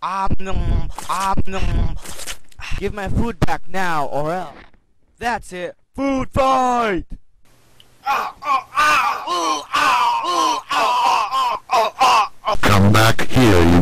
Give my food back now, or else. That's it. Food fight! Come back here, you